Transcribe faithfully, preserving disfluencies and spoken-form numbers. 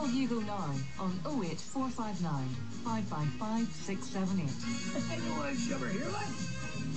Hugo now on oh eight four five nine, five five five, six seven eight. You want to shove her here, like?